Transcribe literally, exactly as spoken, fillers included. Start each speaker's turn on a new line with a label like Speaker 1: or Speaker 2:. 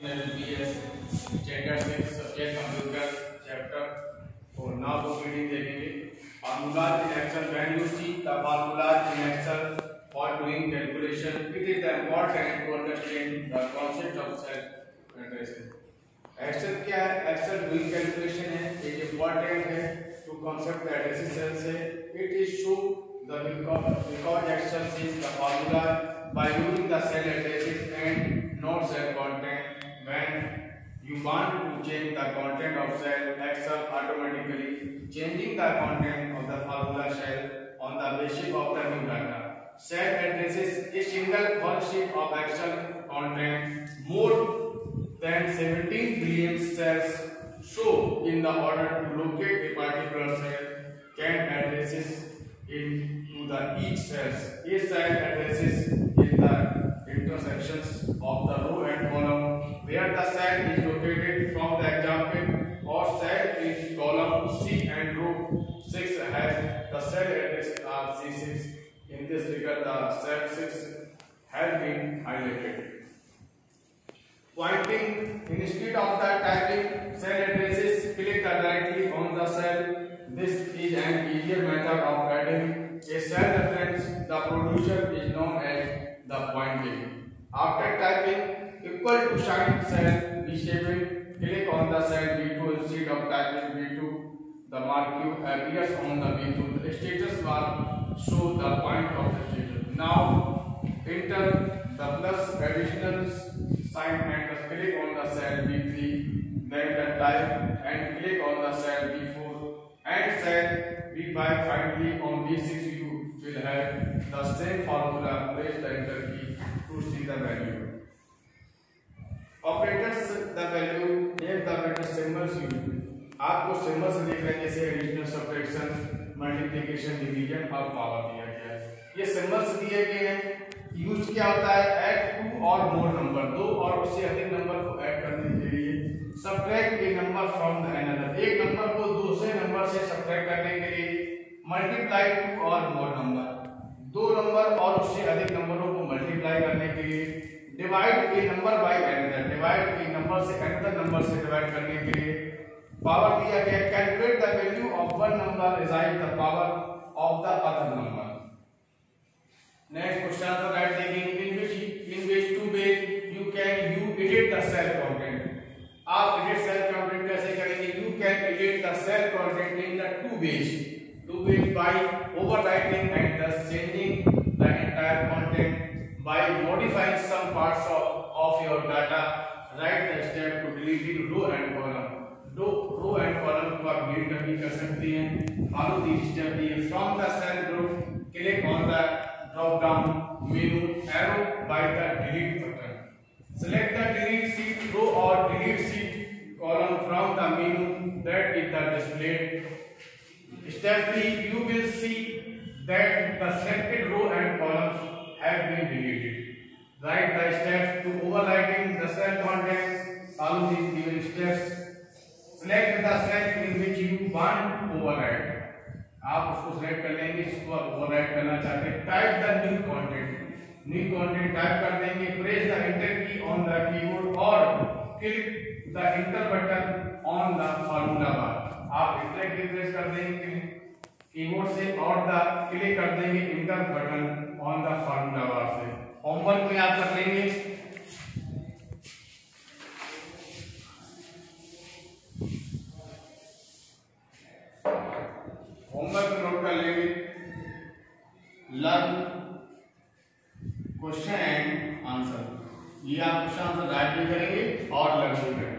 Speaker 1: B S Standard six Subject Computer Chapter four. Now वो reading देखेंगे. Formulas in Excel. When you see the formulas in Excel for doing calculation, it is important to understand the concept of cell addressing. Excel क्या है? Excel doing calculation है. एक important है to concept the addressing cell से. It is show the because because Excel sees the formula by using the cell addresses and not cell content. When you want to change the content of cell, Excel automatically changing the content of the formula cell on the basis of the new data. Cell addresses a single worksheet of Excel content more than seventeen billion cells. So, in the order to locate a particular cell, can addresses into the each cells. A cell addresses in the intersections of the row and column where the cell is located. From the example, or cell is column C and row six has the cell address are C six. In this figure, the cell six has been highlighted. Pointing instead of the typing cell addresses, click directly on the cell. This is an easier method of adding a cell reference. The producer is known as the pointing. After typing equal to sign cell B seven, click on the cell B two instead of typing B two. The mark Q appears on the B two. The status bar shows the point of the status. Now enter the plus additional sign and click on the cell B three. Then the type and click on the cell B four and cell B five. Finally on B six you will have the same formula. Press the enter key to see the value. Operators the value name the operator symbols used. आपको symbols दिख रहे हैं जैसे addition, subtraction, multiplication, division और power दिया गया है. ये सिंबल्स दिए गए हैं. यूज क्या होता है? ऐड टू और मोर नंबर, दो और उससे अधिक नंबर को ऐड करने के लिए. Subtract a number from the another, एक नंबर को दूसरे नंबर से सब्ट्रैक्ट करने के लिए. मल्टीप्लाई टू और मोर नंबर, दो नंबर और उससे अधिक नंबरों को मल्टीप्लाई करने के लिए. Divide a number by another, divide a number से अनदर नंबर से डिवाइड करने के लिए. पावर दिया गया. Calculate the value of one number raised the power of the other number. Next question answer right देखेंगे. In which in which two way you can you edit the cell content. आप edit cell content कैसे करेंगे? You can edit the cell content in the two veg. To ways by overwriting and thus changing the entire content by modifying some parts of, of your data. Write the step to deleting row and column. दो row and column को आप delete करके कर सकते हैं. Follow this step. दिए from the cell group click on the drop down menu arrow by the delete button. Select the delete sheet row और delete sheet column from the menu that is the displayed. Step three you will see that the selected row and columns have been deleted. Write the steps to overwriting the cell contents. Follow these given steps. Select the cell in which you want to overwrite. आप उसको select कर लेंगे जिसको आप overwrite करना चाहते हैं. Type the new content. New content type कर देंगे. Press the enter key on the keyboard or click the enter button on the formula bar. आप enter key press कर देंगे कीबोर्ड से और द क्लिक कर देंगे enter button on the formula bar से. होमवर्क में आप कर लेंगे. होमवर्क नोट कर लेंगे. Learn question and answer. ये आप क्वेश्चन आंसर राइट भी करेंगे और लर्न भी करेंगे.